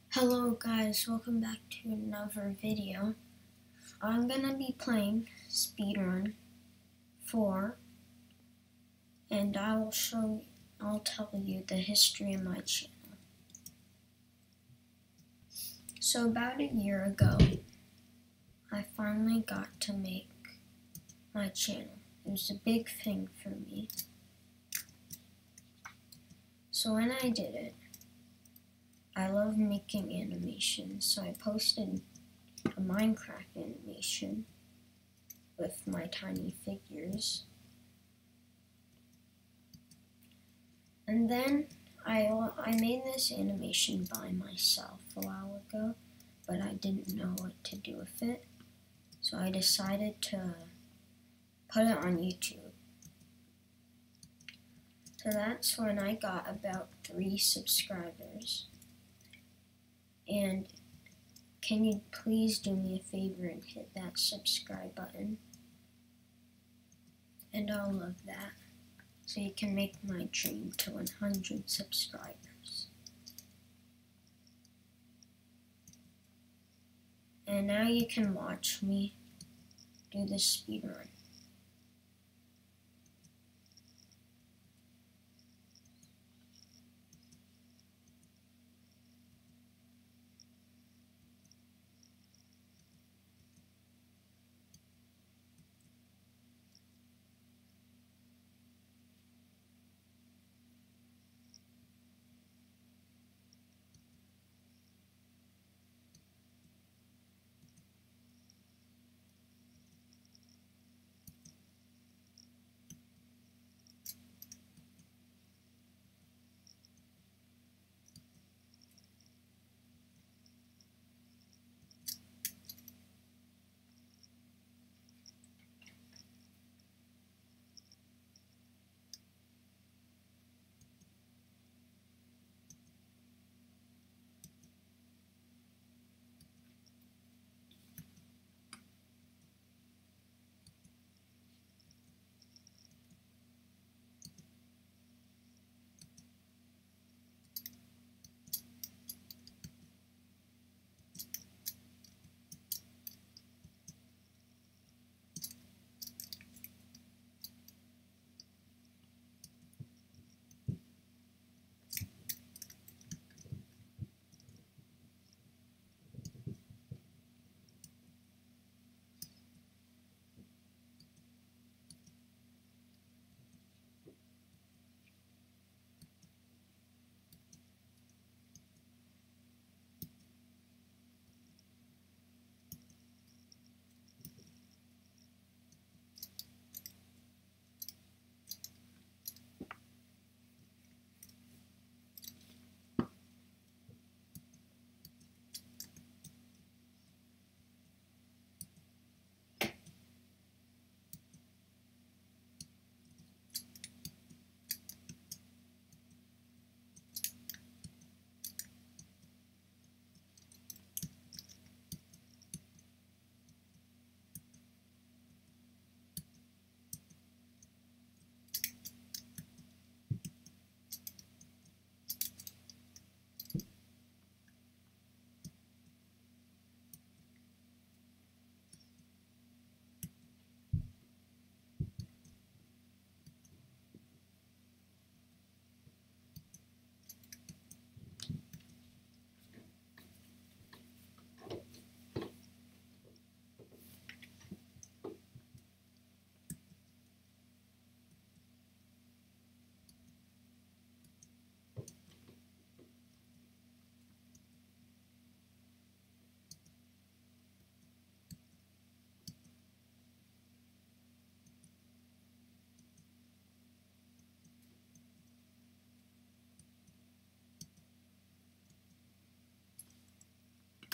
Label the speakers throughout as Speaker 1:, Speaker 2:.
Speaker 1: Hello guys, welcome back to another video. I'm gonna be playing Speedrun 4 and I'll tell you the history of my channel. So about a year ago, I finally got to make my channel. It was a big thing for me. So when I did it, I love making animations, so I posted a Minecraft animation with my tiny figures. And then I made this animation by myself a while ago, but I didn't know what to do with it. So I decided to put it on YouTube. So that's when I got about 3 subscribers. And can you please do me a favor and hit that subscribe button? And I'll love that. So you can make my dream to 100 subscribers. And now you can watch me do the speedrun.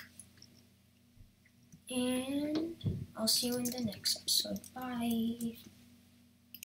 Speaker 1: And I'll see you in the next episode. Bye.